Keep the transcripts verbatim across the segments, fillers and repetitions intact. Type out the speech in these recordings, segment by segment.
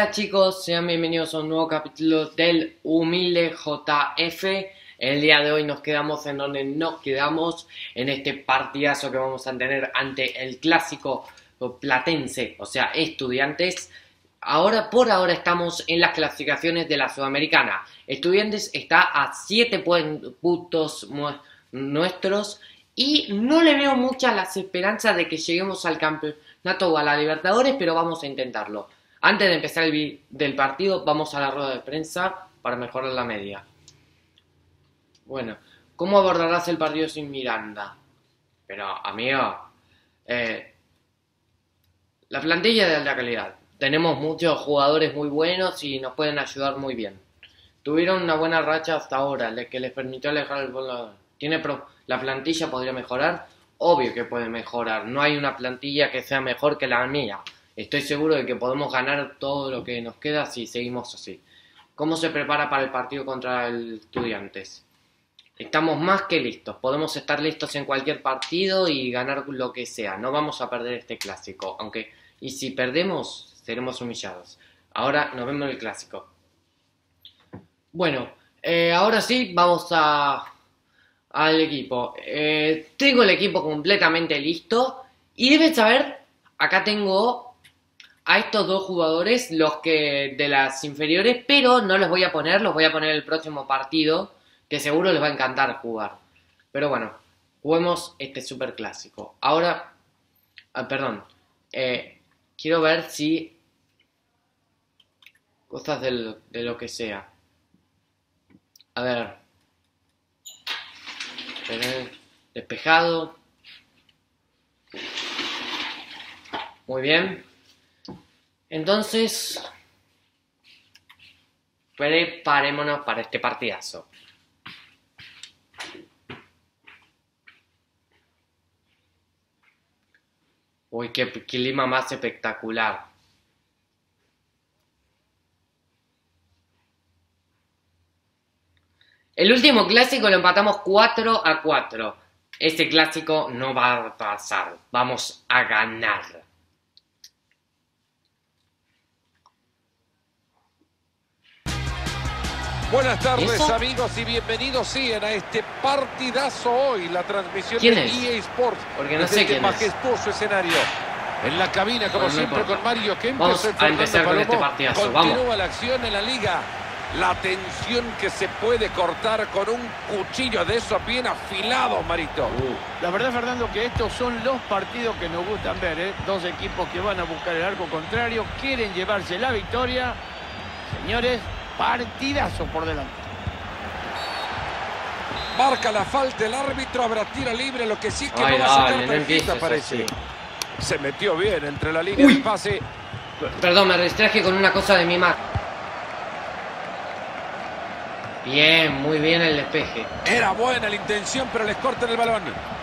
Hola chicos, sean bienvenidos a un nuevo capítulo del Humilde J F. El día de hoy nos quedamos en donde nos quedamos, en este partidazo que vamos a tener ante el clásico platense, o sea, Estudiantes. Ahora, por ahora estamos en las clasificaciones de la Sudamericana. Estudiantes está a siete puntos nuestros y no le veo muchas las esperanzas de que lleguemos al campeonato o a la Libertadores, pero vamos a intentarlo. Antes de empezar el video del partido, vamos a la rueda de prensa para mejorar la media. Bueno, ¿cómo abordarás el partido sin Miranda? Pero, amigo, eh, la plantilla es de alta calidad. Tenemos muchos jugadores muy buenos y nos pueden ayudar muy bien. Tuvieron una buena racha hasta ahora, que les permitió alejar el balón. ¿Tiene pro ¿La plantilla podría mejorar? Obvio que puede mejorar. No hay una plantilla que sea mejor que la mía. Estoy seguro de que podemos ganar todo lo que nos queda si seguimos así. ¿Cómo se prepara para el partido contra el Estudiantes? Estamos más que listos. Podemos estar listos en cualquier partido y ganar lo que sea. No vamos a perder este clásico. Aunque, y si perdemos, seremos humillados. Ahora nos vemos en el clásico. Bueno, eh, ahora sí, vamos a, al equipo. Eh, tengo el equipo completamente listo. Y deben saber, acá tengo a estos dos jugadores, los que de las inferiores, pero no los voy a poner, los voy a poner el próximo partido, que seguro les va a encantar jugar. Pero bueno, juguemos este super clásico. Ahora, ah, perdón, eh, quiero ver si cosas del, de lo que sea. A ver, despejado. Muy bien. Entonces, preparémonos para este partidazo. Uy, qué clima más espectacular. El último clásico lo empatamos cuatro a cuatro. Este clásico no va a pasar. Vamos a ganar. Buenas tardes, ¿Eso? amigos, y bienvenidos siguen a este partidazo hoy, la transmisión ¿Quién de es? E A Sports. Porque no desde sé este quién es. majestuoso escenario. En la cabina, como Bueno, no siempre, importa. con Mario Kempes. Vamos soy a Fernando empezar con Palomo. este partidazo, Continúa vamos. la acción en la liga. La tensión que se puede cortar con un cuchillo de esos bien afilados, Marito. Uh. La verdad, Fernando, que estos son los partidos que nos gustan ver, ¿eh? Dos equipos que van a buscar el arco contrario, quieren llevarse la victoria. Señores, partidazo por delante. Marca la falta el árbitro, habrá tiro libre, lo que sí es que Ay, no va a sacar dale, no tarjeta, empieces parece. así. Se metió bien entre la línea Uy. de pase. Perdón, me distraje con una cosa de mi Mac. Bien, muy bien el despeje. Era buena la intención, pero les cortan el balón.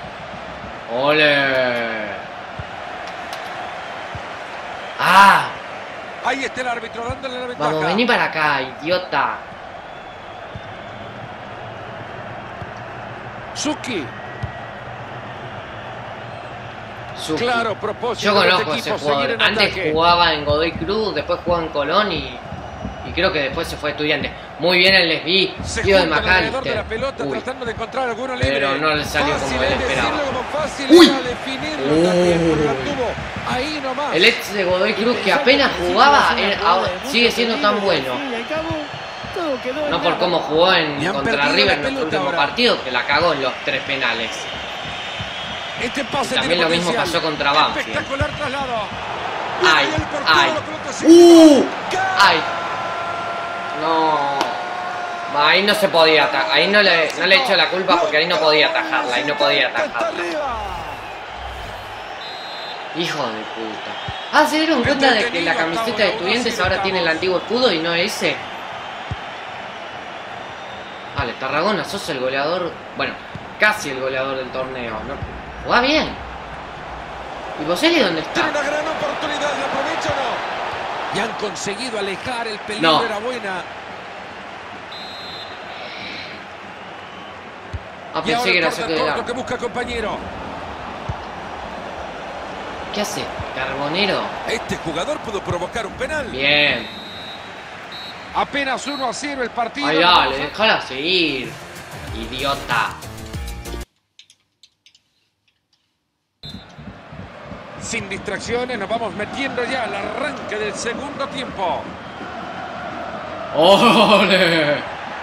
¡Ole! ¡Ah! Ahí está el árbitro dándole la ventaja. Vamos, vení para acá, idiota. Suki. Suki. Claro, propósito Yo de conozco este ese equipo, jugador. seguir en Antes ataque. jugaba en Godoy Cruz, después jugaba en Colón y, y creo que después se fue a Estudiantes. Muy bien el desví, Se tío de junta alrededor de la McAllister. pelota Uy. tratando de encontrar alguno libre. Pero no le salió Fácil como él es esperaba. decirlo, como fácil Uy. era definirlo Uh. también, porque la tuvo ahí nomás. El ex de Godoy Cruz que apenas jugaba era- ahora sigue siendo tan bueno. No por cómo jugó en Y han contra perdido River la en nuestro pelota último ahora. partido, que la cagó en los tres penales. Este pase También tiene lo mismo potencial. pasó contra Banfield. Espectacular traslado. Ay, Y el portero ay. lo pelota se ¡Uh! queda. ¡Ay! No. Ahí no se podía atajar. Ahí no le, no le echo la culpa porque ahí no podía atajarla. Ahí no podía Está atajarla. arriba. Hijo de puta. Ah, ¿se dieron cuenta de que la camiseta de Estudiantes ahora tiene el antiguo escudo y no ese? Vale, Tarragona, sos el goleador. Bueno, casi el goleador del torneo, ¿no? Jugá bien. ¿Y Boselli dónde Tiene está? una gran oportunidad, ¿la aprovecha o no? Y han conseguido alejar el peligro, No. era buena. Ah, Y pensé ahora que era corta saque de corto arco. que busca compañero. ¿Qué hace? Carbonero. Este jugador pudo provocar un penal. Bien. Apenas uno a cero el partido. Ay, dale, déjala seguir. Idiota. Sin distracciones nos vamos metiendo ya al arranque del segundo tiempo. ¡Ole!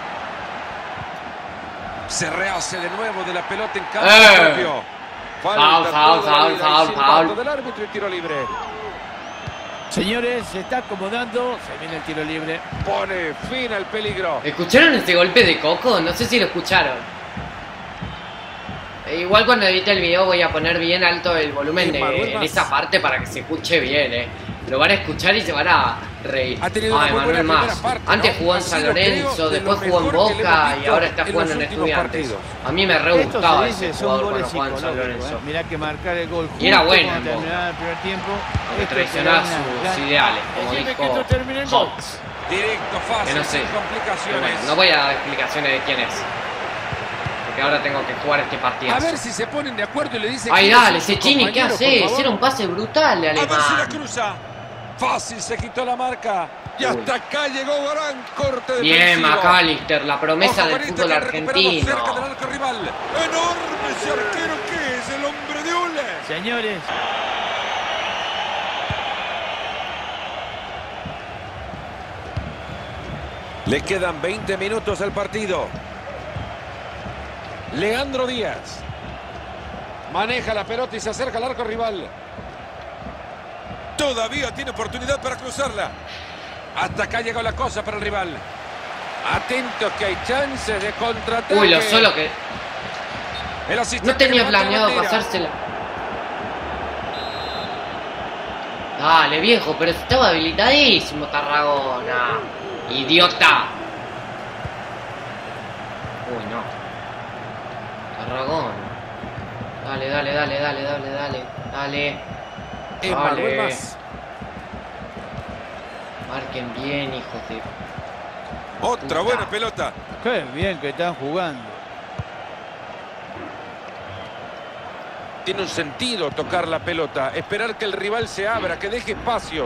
Se rehace de nuevo de la pelota en campo Eh. propio. Foul, Falta foul, toda la foul, vida y foul, silbato foul. del árbitro y tiro libre. Señores, se está acomodando. Se viene el tiro libre. Pone fin al peligro. ¿Escucharon ese golpe de coco? No sé si lo escucharon. E igual cuando edite el video voy a poner bien alto el volumen Sí, de, Manuel de Mas. esa parte para que se escuche bien, eh. Lo van a escuchar y se van a reír. Ha tenido una Ay, muy Manuel buena Mas. primera parte, Antes ¿no? jugó en Ha San sido, Lorenzo, creo, de después lo jugó en mejor que le hemos Boca y visto ahora está en los jugando en últimos Estudiantes. partidos. A mí me re Esto gustaba se ese dice, son jugador goles cuando jugaba en San psicológicos. Lorenzo. ¿eh? Mirá que marcar el gol justo Y era bueno, cuando en Boca. terminaba el primer tiempo. Porque esto traicionaba te da una sus gran- ideales, como Decime que dijo esto termina en gol. Hawks. Directo, Que fácil, no sé. sin Pero complicaciones. bueno, no voy a dar explicaciones de quién es. Porque ahora tengo que jugar este A partidazo. ver si se ponen de acuerdo y le dicen... Ay, quiénes dale, son sus Cecchini, ¿qué compañeros, por haces? favor. Era un pase brutal de A ver si la alemán. cruza. Fácil, se quitó la marca. Y Uy. hasta acá llegó gran corte Bien, defensivo. McAllister, la promesa Ojo del con este fútbol que ha recuperado argentino. cerca del arco rival. Enorme ese arquero que es el hombre de Ule. Señores, Le quedan veinte minutos al partido. Leandro Díaz. Maneja la pelota y se acerca al arco rival. Todavía tiene oportunidad para cruzarla. Hasta acá llegó la cosa para el rival. Atentos que hay chances de contraataque. Uy, lo solo que... El asistente No tenía levanta la planeado bandera. pasársela. Dale, viejo, pero estaba habilitadísimo Tarragona. Idiota. Uy, no. Tarragona. Dale, dale, dale, dale, dale, dale. Dale. Emanuel Dale. Mas. Marquen bien, hijos de... Otra Puta. buena pelota. qué bien que están jugando. Tiene un sentido tocar la pelota, esperar que el rival se abra, que deje espacios.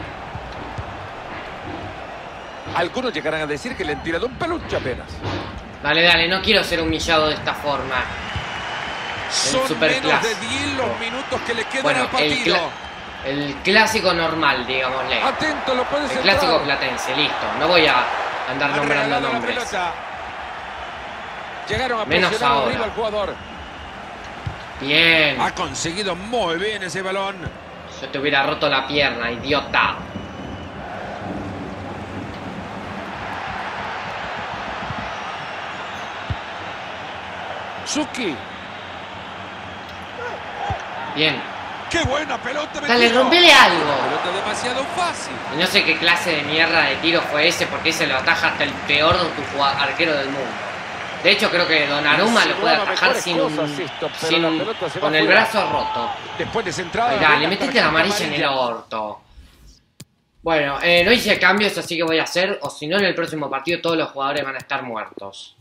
Algunos llegarán a decir que le han tirado un peluche apenas. Dale, dale, no quiero ser humillado de esta forma. Son menos superclásico. de diez los minutos que le quedan Bueno, al el, partido. cla- el clásico normal, digámosle. Atento, lo puede El centrar. clásico platense, listo. No voy a andar Han nombrando regalado la nombres. pelota. Llegaron a Menos presionar ahora. arriba al jugador. Bien. Ha conseguido muy bien ese balón. Yo te hubiera roto la pierna, idiota. Suki. Bien. ¡Qué buena pelota! Dale, metido! rompele algo. Pelota demasiado fácil. Y no sé qué clase de mierda de tiro fue ese, porque ese lo ataja hasta el peor de tu jugad- arquero del mundo. De hecho, creo que Donnarumma lo puede Insinuaba atajar mejores sin, un- cosas esto, pero sin- la pelota se va con el fuera. brazo roto. Después de centrada. Ay, dale, metete la amarilla en el orto. Bueno, eh, no hice cambios, así que voy a hacer, o si no, en el próximo partido todos los jugadores van a estar muertos.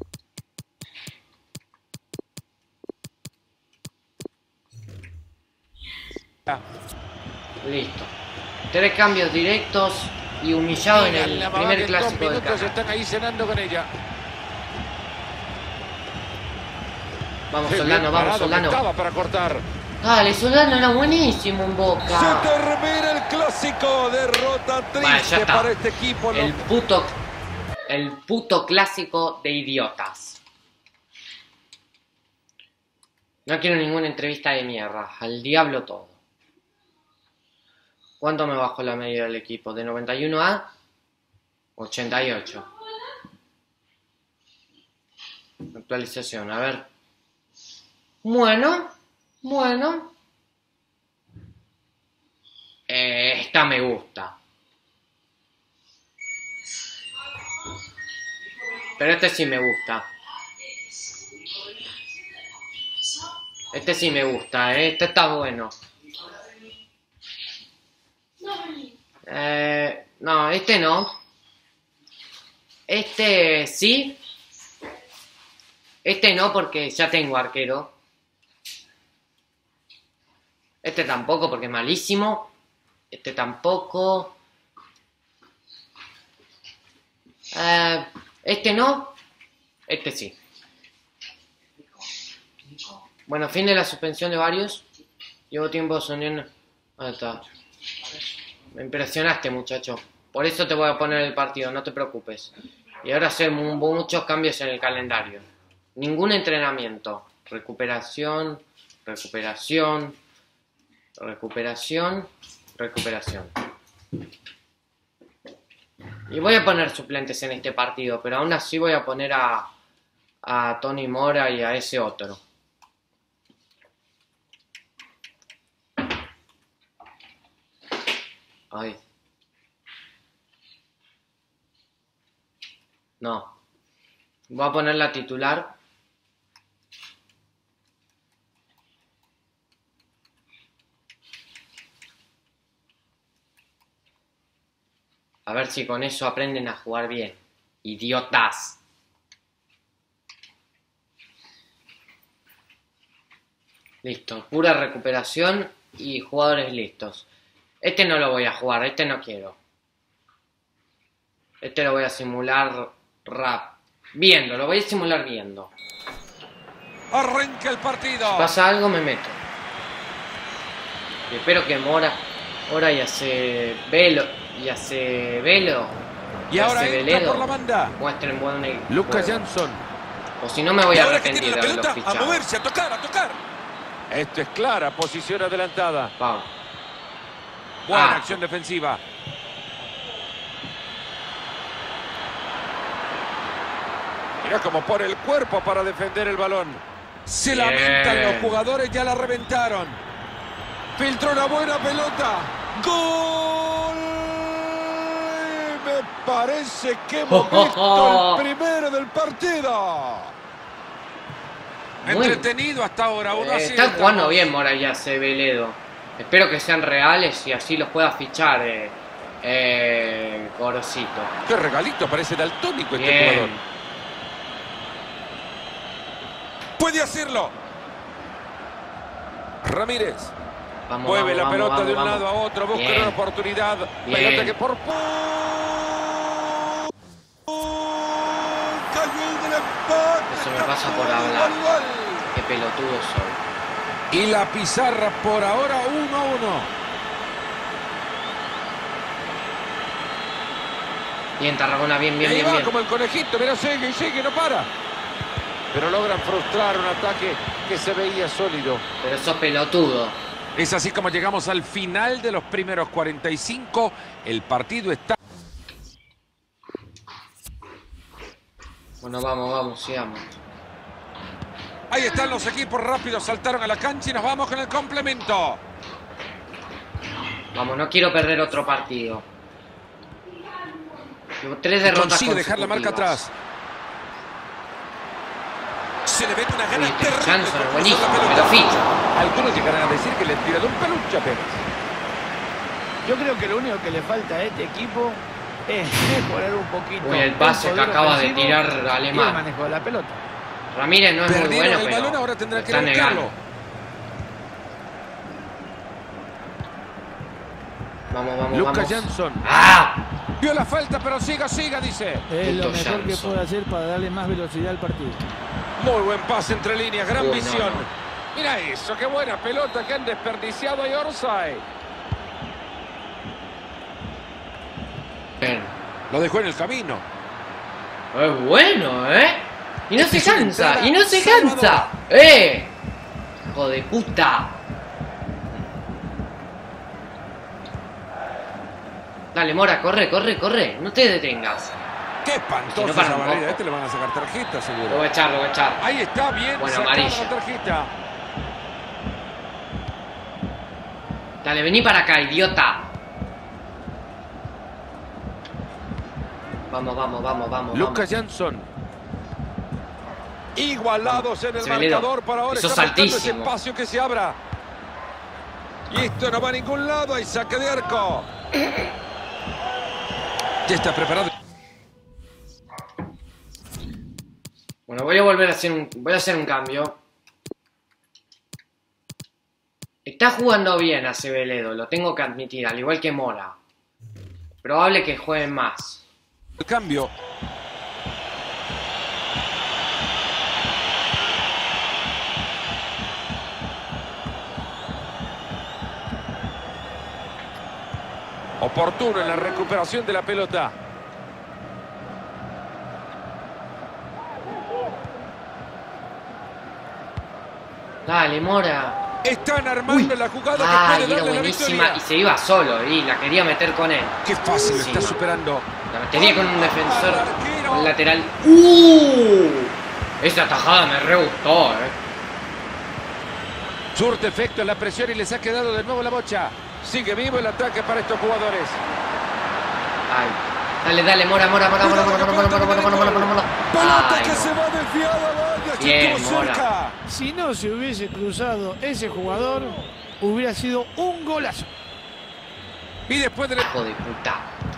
Listo. Tres cambios directos y humillado en el primer clásico del minutos canal. están ahí cenando con ella. Vamos, Qué Soldano, bien vamos, parado que Soldano. estaba para cortar. Dale, Soldano era buenísimo en Se Boca. termina el clásico. Derrota Vale, ya triste está. para este equipo. El puto, el puto clásico de idiotas. No quiero ninguna entrevista de mierda. Al diablo todo. ¿Cuánto me bajó la media del equipo? ¿De noventa y uno a ochenta y ocho? Actualización, a ver. Bueno, bueno. Eh, esta me gusta. Pero este sí me gusta. Este sí me gusta, ¿eh? Este está bueno. Eh, no, este no. Este sí. Este no porque ya tengo arquero. Este tampoco porque es malísimo. Este tampoco. Eh, este no, este sí. Bueno, fin de la suspensión de varios. Llevo tiempo soñando. Ahí está. Me impresionaste, muchacho. Por eso te voy a poner el partido, no te preocupes. Y ahora hacer muchos cambios en el calendario. Ningún entrenamiento. Recuperación, recuperación, recuperación, recuperación. Y voy a poner suplentes en este partido, pero aún así voy a poner a, a Tony Mora y a ese otro. Ay. No. Voy a poner la titular. A ver si con eso aprenden a jugar bien. Idiotas. Listo. Pura recuperación y jugadores listos. Este no lo voy a jugar. Este no quiero. Este lo voy a simular rap. Viendo. Lo voy a simular viendo. Arranca el partido. Si pasa algo me meto. Y espero que Mora... Mora y hace... Velo... Y hace Velo. Y, y ahora entra por la banda. Muestren buen Lucas Jansson. O si no me voy y a ahora arrepentir que de tiene la pelota, a moverse, a tocar, a tocar. Esto es clara, posición adelantada. Vamos. Buena ah. acción defensiva. Mira cómo pone el cuerpo para defender el balón. Se Bien. lamentan los jugadores, ya la reventaron. Filtró una buena pelota. ¡Gol! Me parece que hemos oh, oh, visto oh. el primero del partido. Muy entretenido hasta ahora. Uno eh, están jugando bien Mora y Aceveledo. Espero que sean reales y así los pueda fichar eh, eh, Gorosito. Qué regalito, parece daltónico este bien. jugador. Puede hacerlo. Ramírez. Vamos, Mueve vamos, la vamos, pelota vamos, de un vamos. lado a otro, busca Bien. una oportunidad. Bien. Pelota que por cayó el del empate. Eso me pasa por hablar. Qué pelotudo soy. Y la pizarra por ahora uno a uno. Bien, Tarragona, bien, bien, Ahí bien, va bien. como el conejito, mira, sigue y sigue, no para. Pero logran frustrar un ataque que se veía sólido. Pero sos pelotudo. Es así como llegamos al final de los primeros cuarenta y cinco. El partido está... Bueno, vamos, vamos, sigamos. Ahí están los equipos rápidos, saltaron a la cancha y nos vamos con el complemento. Vamos, no quiero perder otro partido. Llevo tres derrotas Consigue dejar la marca atrás. Se le mete una gana Uy, terrible. Jansson, buenísimo, me lo ficho. Algunos llegarán a decir que le tira de un peluche apenas. Yo creo que lo único que le falta a este equipo es mejorar un poquito. Uy, el pase que acaba de tirar el Alemán. manejo de la pelota. Ramírez no es muy Perdieron bueno, el pero balón, ahora tendrá que está buscarlo. negando. Vamos, vamos, Lucas vamos. Jansson. ¡Ah! Vio la falta, pero siga, siga, dice. Es lo Puto mejor que Jansson. puede hacer para darle más velocidad al partido. Muy buen pase entre líneas, gran Uy, no, visión. no. Mira eso, qué buena pelota que han desperdiciado ahí Orsay. Bien. Lo dejó en el camino. Es bueno, ¿eh? Y no se Este es una cansa, entrada y no se salvadora. cansa. ¡Eh! ¡Hijo de puta! Dale, Mora, corre, corre, corre. No te detengas. Qué Si espantosa no para esa un barrera. poco. Este le van a sacar tarjeta, Lo seguro. voy a echar, lo voy a echar. Ahí está, bien Bueno, sacada amarilla. la tarjeta. Dale, vení para acá, idiota. Vamos, vamos, vamos, vamos. Lucas vamos. Jansson. Igualados en el Aceveledo. marcador para ahora. Eso Está es buscando ese altísimo. espacio que se abra. Y esto no va a ningún lado. Hay saque de arco. Ya está preparado. Bueno, voy a volver a hacer un, voy a hacer un cambio. Está jugando bien Aceveledo, lo tengo que admitir, al igual que Mora. Probable que juegue más. El cambio. Oportuno en la recuperación de la pelota. Dale, Mora. Están armando Uy. la jugada Ah, que puede y era darle la buenísima. victoria. Y se iba solo y la quería meter con él. Qué fácil lo está Buenísima. superando. La metería con un defensor, con lateral. ¡Uh! Esa tajada me re gustó, eh. Surte efecto en la presión y les ha quedado de nuevo la bocha. Sigue vivo el ataque para estos jugadores. Ay. Dale, dale, Mora, Mora, Mora, Mora, Mora, Mora, Mora, Mora, Mora, Mora, Mora, Mora. Pelota Ay, que no. se va desviada, vaya, Bien, estuvo Mora. cerca. Si no se hubiese cruzado ese jugador, hubiera sido un golazo. Y después del... Hijo de puta.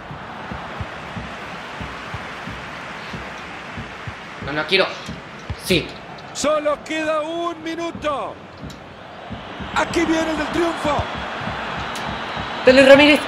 No, no quiero. Sí. Solo queda un minuto. Aquí viene el del triunfo. Dale, Ramírez.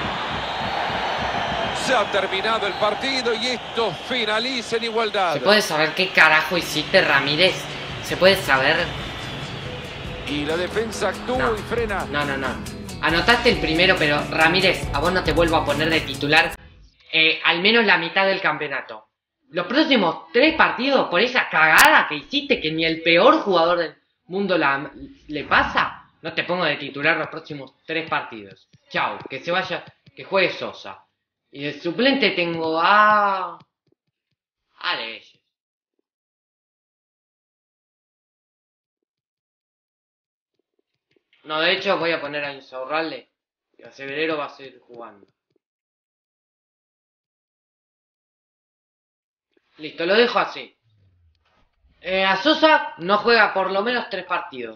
Se ha terminado el partido y esto finaliza en igualdad. ¿Se puede saber qué carajo hiciste, Ramírez? ¿Se puede saber? Y la defensa actúa No. y frena. No, no, no. Anotaste el primero, pero Ramírez, a vos no te vuelvo a poner de titular eh, al menos la mitad del campeonato. Los próximos tres partidos, por esa cagada que hiciste, que ni el peor jugador del mundo la, le pasa, no te pongo de titular los próximos tres partidos. Chau, que se vaya, que juegue Sosa. Y de suplente tengo a... a Leyes. No, de hecho voy a poner a Insaurralde y a Severero va a seguir jugando. Listo, lo dejo así. Eh, a Sosa no juega por lo menos tres partidos.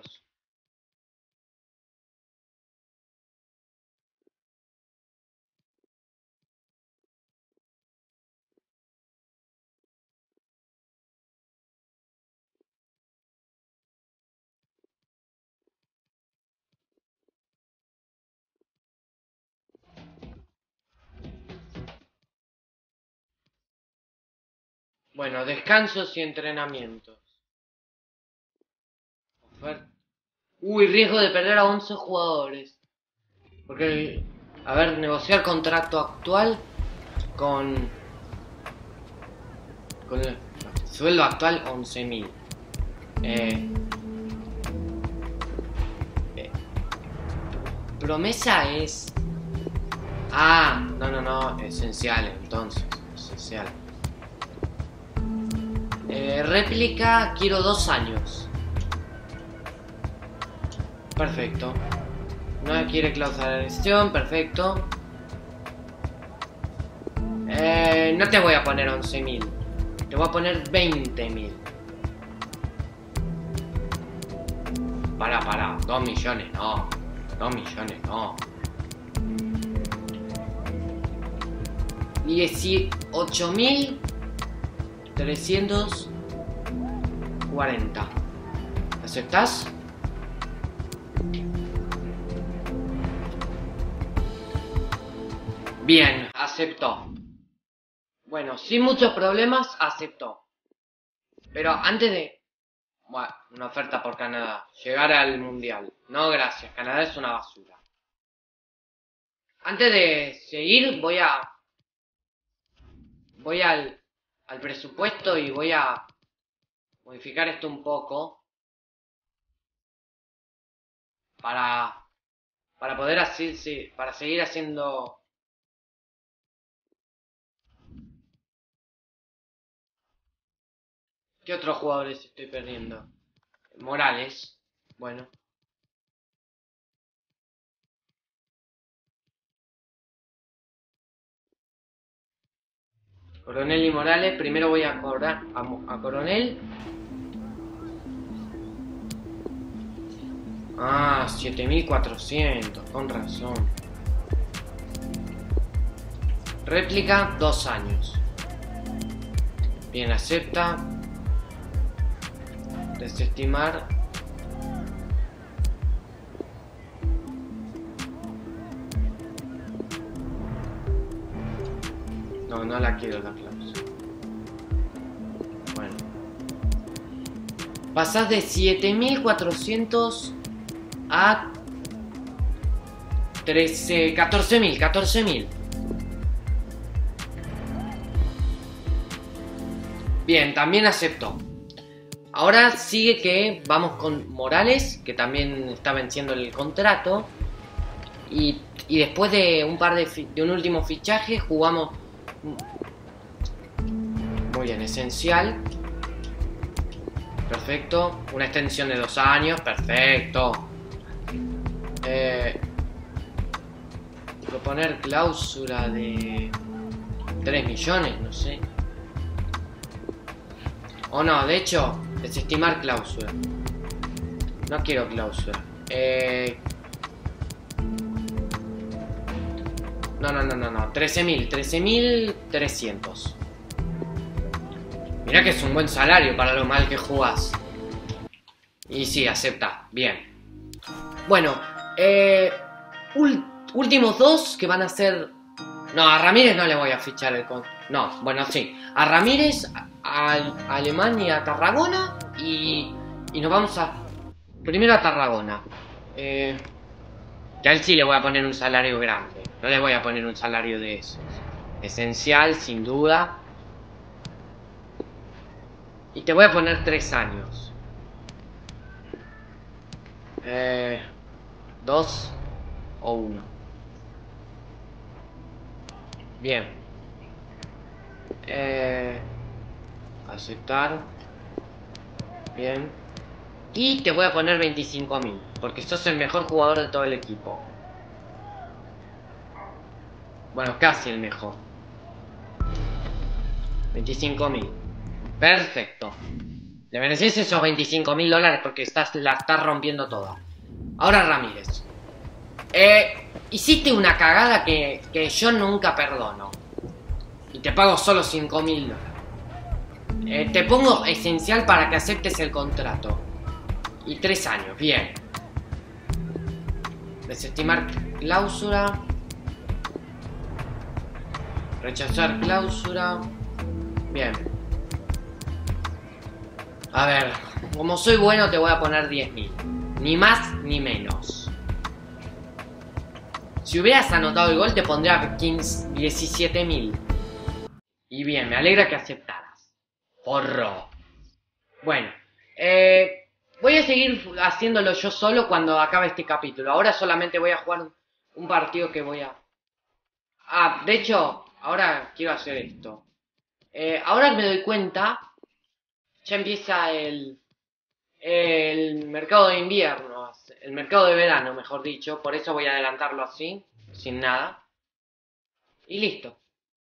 Bueno, descansos y entrenamientos. Ofer- Uy, riesgo de perder a once jugadores. Porque, a ver, negociar contrato actual con... Con el sueldo actual once mil. Eh, eh, promesa es... Ah, no, no, no, esencial entonces, esencial. Eh, réplica, quiero dos años. Perfecto. No quiere cláusula de lesión, perfecto. Eh, no te voy a poner once mil. Te voy a poner veinte mil. Para, para. dos millones, no. dos millones, no. dieciocho mil trescientos cuarenta. ¿Aceptás? Bien, aceptó. Bueno, sin muchos problemas, aceptó. Pero antes de... Bueno, una oferta por Canadá. Llegar al Mundial. No, gracias. Canadá es una basura. Antes de seguir, voy a... Voy al... al presupuesto y voy a modificar esto un poco para para poder así sí, para seguir haciendo ¿qué otros jugadores estoy perdiendo? Morales, bueno. Coronel y Morales, primero voy a cobrar a, a Coronel. Ah, siete mil cuatrocientos, con razón. Réplica, dos años. Bien, acepta. Desestimar. No, no la quiero la cláusula. pasás de siete mil cuatrocientos a trece, catorce mil, catorce mil. Bien, también aceptó. Ahora sigue que vamos con Morales, que también está venciendo el contrato. Y, y después de un par de, de un último fichaje jugamos. Muy bien, esencial. Perfecto. Una extensión de dos años. Perfecto. Eh, proponer cláusula de tres millones, no sé. O no, de hecho, desestimar cláusula. No quiero cláusula. Eh... No, no, no, no, no. trece mil, trece mil trescientos. Mirá que es un buen salario para lo mal que jugás. Y sí, acepta. Bien. Bueno, eh... últimos dos que van a ser... No, a Ramírez no le voy a fichar el con... No, bueno, sí. A Ramírez, a, a Alemania, a Tarragona y... Y nos vamos a... Primero a Tarragona. Eh... Que a él sí le voy a poner un salario grande. No le voy a poner un salario de esos. Esencial, sin duda. Y te voy a poner tres años. Eh... Dos o uno. Bien. Eh, aceptar. Bien. Y te voy a poner veinticinco mil. Porque sos el mejor jugador de todo el equipo. Bueno, casi el mejor. veinticinco mil. Perfecto. Le mereces esos veinticinco mil dólares porque estás, la estás rompiendo toda. Ahora Ramírez. Eh, hiciste una cagada que, que yo nunca perdono. Y te pago solo cinco mil dólares. Eh, te pongo esencial para que aceptes el contrato. Y tres años, bien. Desestimar cláusula. Rechazar cláusula. Bien. A ver, como soy bueno te voy a poner diez mil. Ni más ni menos. Si hubieras anotado el gol te pondría quince, diecisiete mil. Y bien, me alegra que aceptaras. Porro. Bueno, eh, voy a seguir haciéndolo yo solo cuando acabe este capítulo. Ahora solamente voy a jugar un, un partido que voy a... Ah, de hecho, ahora quiero hacer esto. Eh, ahora que me doy cuenta, ya empieza el, el mercado de invierno, el mercado de verano, mejor dicho. Por eso voy a adelantarlo así, sin nada. Y listo.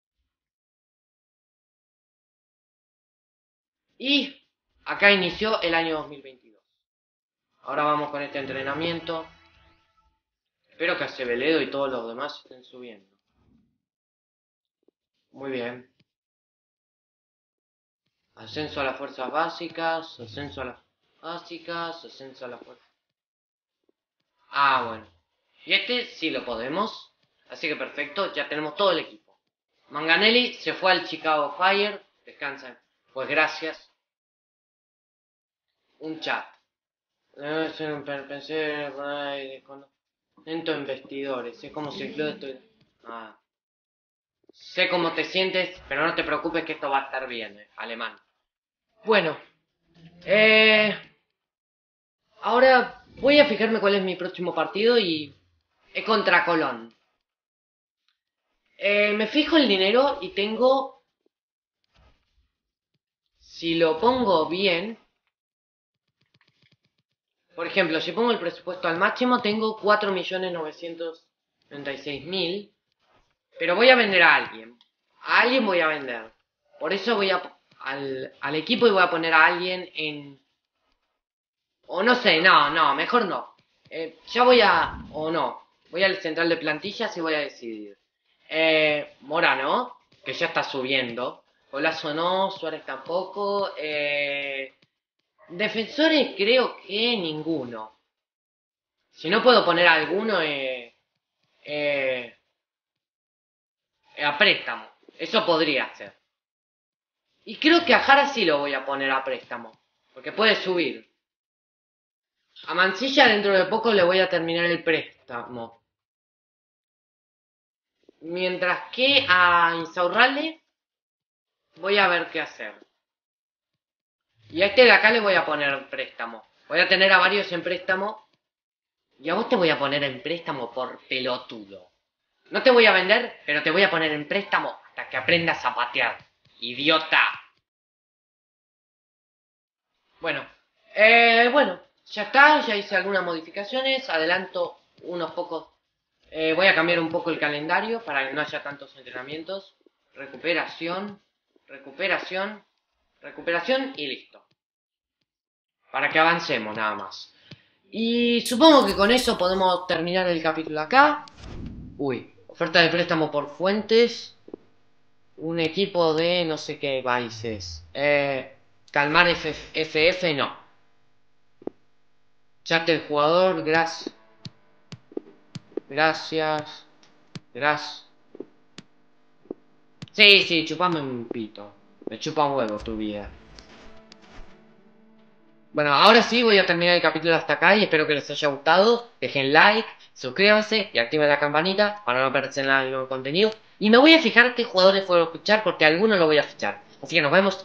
Y acá inició el año dos mil veintidós. Ahora vamos con este entrenamiento. Espero que Aceveledo y todos los demás estén subiendo. Muy bien. Ascenso a las fuerzas básicas. Ascenso a las básicas. Ascenso a las fuerzas... Ah, bueno. Y este sí lo podemos. Así que perfecto. Ya tenemos todo el equipo. Manganelli se fue al Chicago Fire. Descansa. Pues gracias. Un chat. Pensé lento en vestidores. Sé cómo se estoy... Ah. Sé cómo te sientes, pero no te preocupes que esto va a estar bien, eh, alemán. Bueno. Eh... Ahora voy a fijarme cuál es mi próximo partido y... Es contra Colón. Eh, me fijo el dinero y tengo... Si lo pongo bien... Por ejemplo, si pongo el presupuesto al máximo, tengo cuatro millones novecientos noventa y seis mil. Pero voy a vender a alguien. A alguien voy a vender. Por eso voy a... Al, al equipo y voy a poner a alguien en... O no sé, no, no, mejor no. Eh, ya voy a... O no. Voy al central de plantillas y voy a decidir. Eh, Morano, que ya está subiendo. Golazo no, Suárez tampoco. Eh... Defensores creo que ninguno. Si no puedo poner alguno eh, eh, a préstamo. Eso podría ser. Y creo que a Jara sí lo voy a poner a préstamo. Porque puede subir. A Mansilla dentro de poco le voy a terminar el préstamo. Mientras que a Insaurralde voy a ver qué hacer. Y a este de acá le voy a poner préstamo. Voy a tener a varios en préstamo. Y a vos te voy a poner en préstamo por pelotudo. No te voy a vender, pero te voy a poner en préstamo hasta que aprendas a patear. ¡Idiota! Bueno. Eh, bueno. Ya está, ya hice algunas modificaciones. Adelanto unos pocos. Eh, voy a cambiar un poco el calendario para que no haya tantos entrenamientos. Recuperación. Recuperación. Recuperación y listo. Para que avancemos nada más. Y supongo que con eso podemos terminar el capítulo acá. Uy, oferta de préstamo por Fuentes. Un equipo de no sé qué países. Eh, Calmar F F no. Chat del jugador, gracias. Gracias. Gracias. Sí, sí, chupame un pito. Me chupa un huevo tu vida. Bueno, ahora sí voy a terminar el capítulo hasta acá y espero que les haya gustado. Dejen like, suscríbanse y activen la campanita para no perderse nada de nuevo contenido. Y me voy a fijar qué jugadores puedo fichar porque algunos lo voy a fichar. Así que nos vemos.